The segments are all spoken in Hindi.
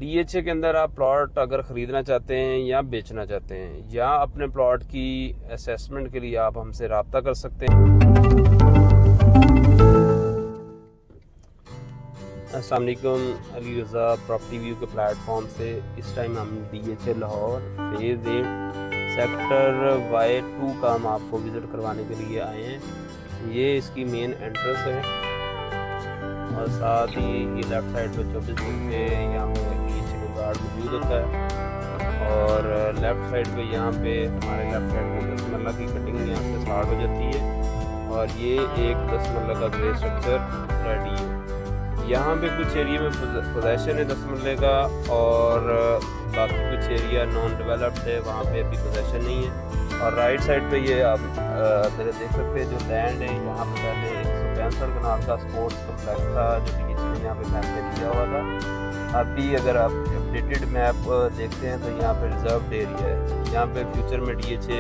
डीएचए के अंदर आप प्लॉट अगर ख़रीदना चाहते हैं या बेचना चाहते हैं या अपने प्लॉट की असेसमेंट के लिए आप हमसे रब्ता कर सकते हैं। अस्सलाम वालेकुम, अली रज़ा प्रॉपर्टी व्यू के प्लेटफॉर्म से इस टाइम हम DHA Lahore phase 8 sector Y2 का हम आपको विज़िट करवाने के लिए आए हैं। ये इसकी मेन एंट्रेंस है और साथ ही ये लेफ़्ट साइड पे 24 घंटे यहाँ पे डीएचए का गार्ड मौजूद होता है और लेफ़्ट साइड पे यहाँ पे हमारे लेफ़्ट साइड में 10 मरला की कटिंग यहाँ से स्टार्ट हो जाती है और ये एक 10 मरला का ग्रे स्ट्रक्चर रेडी है। यहाँ पे कुछ एरिया में पोजेशन है 10 मरले का और बाकी कुछ एरिया नॉन डेवलप्ड है, वहाँ पे अभी पोजेशन नहीं है। और राइट साइड पे ये आप देख सकते हैं जो लैंड है, यहाँ पे पहले 165 कनाल का स्पोर्ट्स कॉम्प्लेक्स था जो डीएचए ने यहाँ पे मैप में दिया हुआ था। अभी अगर आप अपडेटेड मैप देखते हैं तो यहाँ पे रिजर्व्ड एरिया है। यहाँ पे फ्यूचर में डीएचए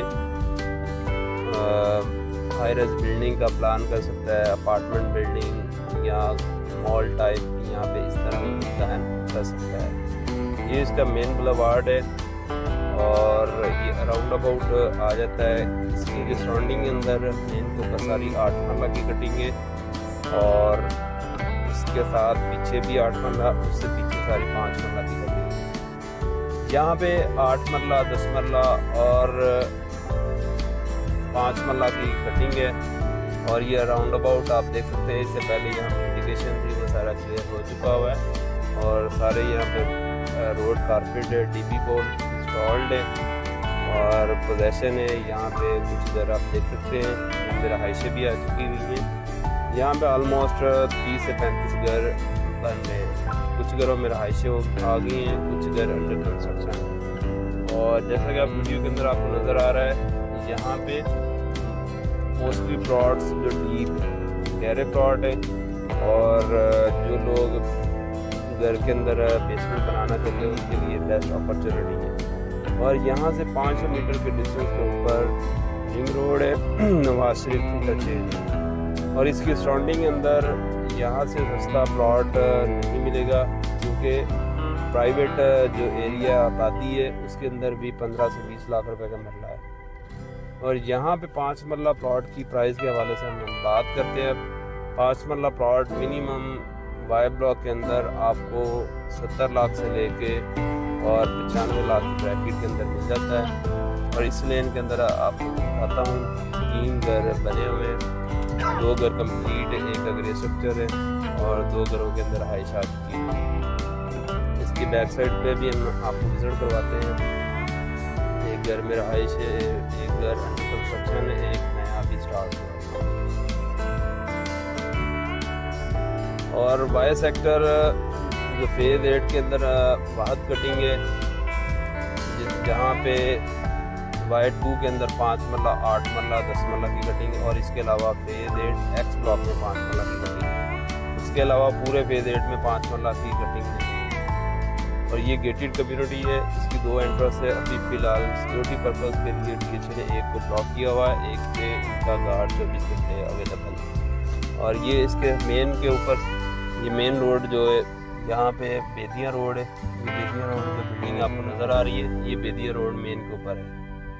हाई राइज बिल्डिंग का प्लान कर सकता है, अपार्टमेंट बिल्डिंग या मॉल टाइप यहाँ पे इस तरह प्लान कर सकता है। ये इसका मेन बुलेवार्ड है और ये अराउंड अबाउट आ जाता है। इसकी जो सराउंडिंग के अंदर मेन के ऊपर सारी 8 मरला की कटिंग है और इसके साथ पीछे भी 8 मरला, उससे पीछे सारी 5 मरला की कटिंग है। यहाँ पे 8 मरला, 10 मरला और 5 मरला की कटिंग है और ये राउंड अबाउट आप देख सकते हैं। इससे पहले यहाँ इंडिकेशन थी वो सारा क्लियर हो चुका हुआ है और सारे यहाँ पे रोड कारपेट है, डीपी पोल इंस्टॉल्ड है और पोजेशन है। यहाँ पे कुछ घर आप देख सकते हैं मेरा हाइशे भी आ चुकी हुई है। यहाँ पे ऑलमोस्ट 30 से 35 घर बन रहे हैं। कुछ घरों में हाइशे आ गई हैं, कुछ घर अंडर कंस्ट्रक्शन है। और जैसा कि आप वीडियो के अंदर आपको नज़र आ रहा है, यहाँ पे मोस्टली प्लॉट्स जो डीप गहरे प्लॉट है और जो लोग घर के अंदर बेसमेंट बनाना चाहते हैं उनके लिए बेस्ट अपॉर्चुनिटी है। और यहाँ से 500 मीटर के डिस्टेंस के ऊपर रिंग रोड है, नवाज शरीफ इंटरचेंज और इसकी सराउंडिंग के अंदर यहाँ से सस्ता प्लॉट नहीं मिलेगा क्योंकि प्राइवेट जो एरिया आबादी है उसके अंदर भी 15 से 20 लाख रुपए का मरला है। और यहाँ पे 5 मरला प्लॉट की प्राइस के हवाले से हम बात करते हैं। 5 मरला प्लॉट मिनिमम वाई ब्लॉक के अंदर आपको 70 लाख से लेके और 95 लाख की ब्रैकेट के अंदर मिल जाता है। और इस लेन के अंदर आपको बताता हूँ 3 घर बने हुए हैं, 2 घर कंप्लीट है, एक अग्रे स्ट्रक्चर है और 2 घरों के अंदर हाई आ चुकी है। इसकी बैक साइड पे भी हम आपको विजिट करवाते हैं। एक घर में रहाइश है, एक घर अंडर कंस्ट्रक्शन है, एक नया अभी स्टार्ट हुआ। और वाई सेक्टर जो फेज़ 8 के अंदर वाहद कटिंग है जहाँ पे Y2 के अंदर 5 मरला, 8 मरला, 10 मरला की कटिंग है और इसके अलावा फेज़ 8 एक्स ब्लॉक में 5 मरला की कटिंग है। इसके अलावा पूरे फेज़ 8 में 5 मरला की कटिंग है और ये गेटेड कम्युनिटी है। इसकी 2 एंट्रेंस है। अभी फ़िलहाल सिक्योरिटी पर्पज़ के लिए डीएचए ने एक को ब्लॉक किया हुआ है, एक पे उनका गार्ड 24 घंटे अवेलेबल है। और ये इसके मेन के ऊपर ये मेन रोड जो है यहाँ पे बेदिया रोड है। ये बेदिया रोड जो बिल्डिंग आपको नज़र आ रही है ये बेदिया रोड मेन के ऊपर है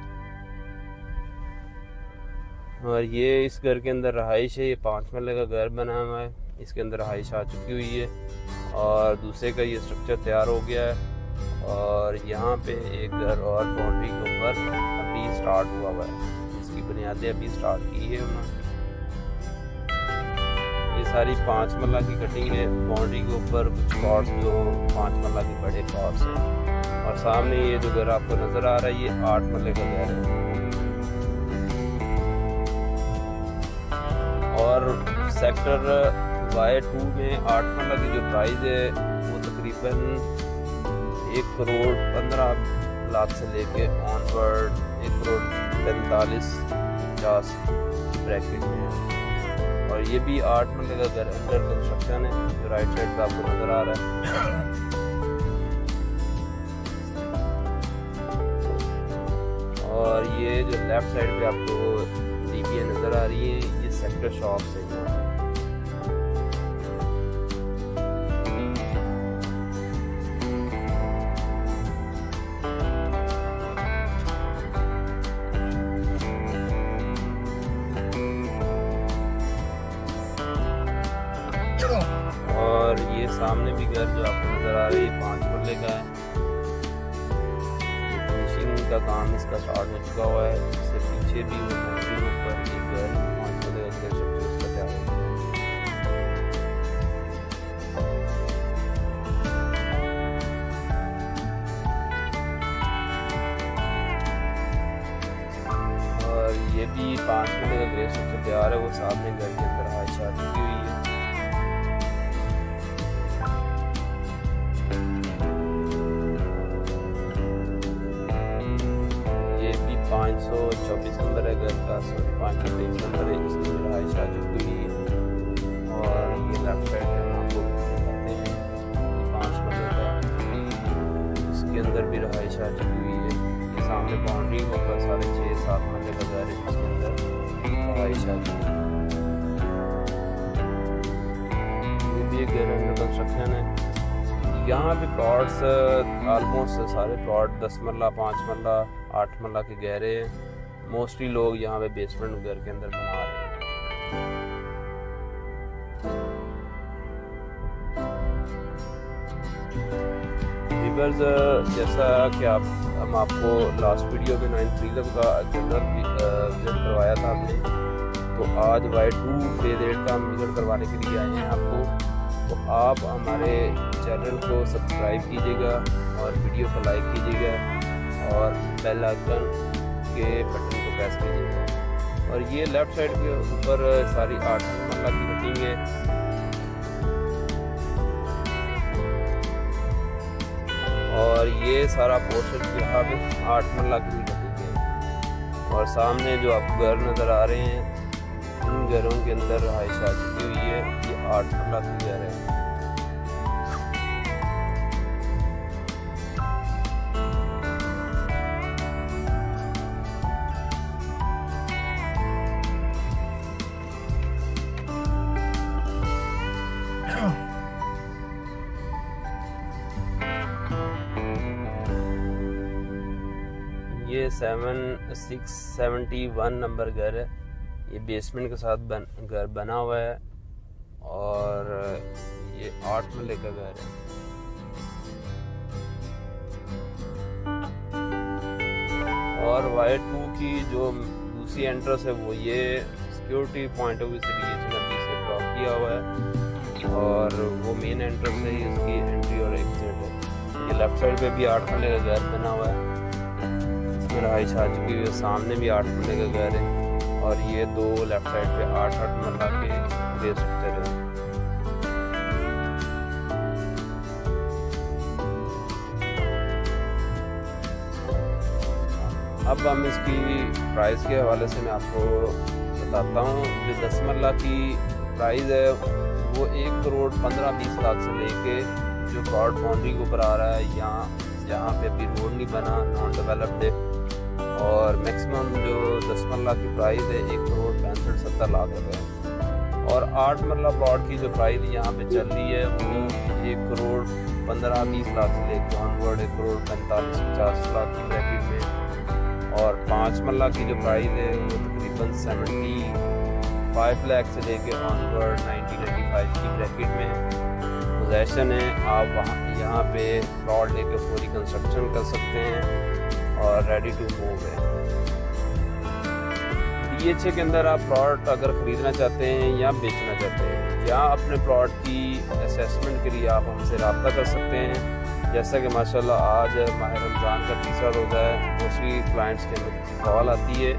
और ये इस घर के अंदर रहाइश है। ये 5 मरले का घर बना हुआ है, इसके अंदर रहाइश आ चुकी हुई है और दूसरे का ये स्ट्रक्चर तैयार हो गया है। और यहाँ पे एक घर और बाउंड्री के ऊपर अभी स्टार्ट हुआ हुआ है, इसकी बुनियादें अभी स्टार्ट की है उन्होंने। ये सारी 5 मरला की कटिंग है। बाउंड्री के ऊपर कुछ प्लॉट्स जो 5 मरला के बड़े प्लॉट्स हैं और सामने ये जो घर आपको नज़र आ रहा है ये 8 मरले का घर है। और सेक्टर Y2 में 8 मरला की जो प्राइस है वो तकरीबन 1 करोड़ 15 लाख से लेके ऑनवर्ड 1 करोड़ 45-50 ब्रैकेट में है। और ये भी 8 मरले का घर अंडर कंस्ट्रक्शन है जो राइट साइड पे आपको नजर आ रहा है। और ये जो लेफ्ट साइड पे आपको डीपीए नजर आ रही है ये सेक्टर शॉप है। सामने भी घर जो आपको नज़र आ रही है 5 मरले का है। फिनिशिंग का काम इसका स्टार्ट हो चुका हुआ है। इससे पीछे भी वो बाउंड्री ऊपर एक घर 5 मरले का स्ट्रक्चर उसका तैयार हो गया। और ये भी 5 मरले का ग्रे स्ट्रक्चर तैयार है। वो सामने घर के अंदर हाई शादी की हुई है। ये भी 524 नंबर है घर का, सॉरी 523 नंबर है, इसमें रहाइश आ चुकी हुई है। और ये लेफ्ट साइड में हम आपको दिखाते हैं, ये 5 मरले का, इसके अंदर भी रहाइश आ चुकी हुई है। ये सामने बाउंड्री के ऊपर 6.5-7 मरले का घर है जिसके अंदर रहाइश आ चुकी है। ये भी एक घर अंडर कंस्ट्रक्शन है। यहाँ पे प्लॉट्स ऑलमोस्ट सारे प्लॉट 10 मरला, 5 मरला, 8 मरला के गहरे हैं। मोस्टली लोग यहाँ पे बेसमेंट घर के अंदर बना रहे हैं। व्यूअर्स, जैसा कि हम आपको लास्ट वीडियो में 9 फ्रीडम का जनरल विजिट करवाया था हमने, तो आज Y2 फेज 8 का हम विजिट करवाने के लिए आए हैं आपको। तो आप हमारे चैनल को सब्सक्राइब कीजिएगा और वीडियो को लाइक कीजिएगा और बेल आइकन के बटन को प्रेस कीजिएगा। और ये लेफ़्ट साइड के ऊपर सारी 8 मरला की कटिंग है। और ये सारा पोर्शन यहाँ पे 8 मरला की कटिंग है। और सामने जो आपको घर नज़र आ रहे हैं, इन घरों के अंदर रहाइश आ चुकी हुई है। ये 8 मरला की घर है। ये 671 नंबर घर है। ये बेसमेंट के साथ घर बना हुआ है। और ये 8 मरले का घर है। और Y2 की जो दूसरी एंट्रेंस है वो ये सिक्योरिटी पॉइंट ऑफ व्यू से BH से ब्लॉक किया हुआ है। और वो मेन एंट्रेंस है, इसकी एंट्री और एग्जिट है। ये लेफ्ट साइड पे भी 8 मरले का घर बना हुआ है, इसमें रहाइश आ चुकी है। सामने भी 8 मरले का घर है। और ये दो लेफ्ट साइड पे 8 मरला के ग्रे स्ट्रक्चर है। अब हम इसकी प्राइस के हवाले से मैं आपको बताता हूँ। जो 10 मरला की प्राइस है वो 1,15,20 लाख से लेके जो ब्रॉड बाउंड्री के ऊपर आ रहा है, यहाँ पे अभी रोड नहीं बना, नॉन डेवलप्ड है। और मैक्सिमम जो 10 मरला की प्राइस है 1,65,70 लाख रुपए। और 8 मरला प्लॉट की जो प्राइस यहाँ पे चल रही है वो 1,15,20 लाख से लेकर ऑनवर्ड 1,45,50 लाख की ब्रैकेट में। और 5 मरला की जो प्राइस है वो तकरीबन 75 लाख से लेकर ऑनवर्ड 90-95 की ब्रैकेट में पोजेशन है। आप यहाँ पे प्लॉट लेके पूरी कंस्ट्रक्शन कर सकते हैं और रेडी टू मूव है। DHA के अंदर आप प्लॉट अगर ख़रीदना चाहते हैं या बेचना चाहते हैं या अपने प्लॉट की असेसमेंट के लिए आप हमसे रब्ता कर सकते हैं। जैसा कि माशाल्लाह आज माह रमज़ान का तीसरा रोज़ा है, मोस्टली क्लाइंट्स के अंदर कॉल आती है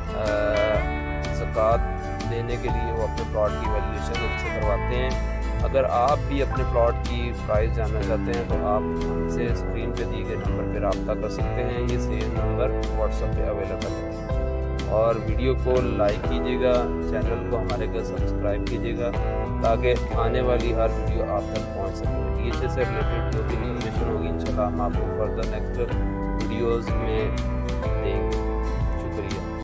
ज़कात देने के लिए, वो अपने प्लॉट की वैल्यूएशन हमसे करवाते हैं। अगर आप भी अपने प्लॉट की प्राइस जानना चाहते हैं तो आप हमसे स्क्रीन पे दिए गए नंबर पर रब्ता कर सकते हैं। ये सेम नंबर व्हाट्सएप पे अवेलेबल है। और वीडियो को लाइक कीजिएगा, चैनल को हमारे घर सब्सक्राइब कीजिएगा ताकि आने वाली हर वीडियो आप तक पहुंच सके। DHA से रिलेटेड जो भी इंफॉर्मेशन होगी इंशाल्लाह हम आपको फर्दर नेक्स्ट वीडियोज़ में देंगे।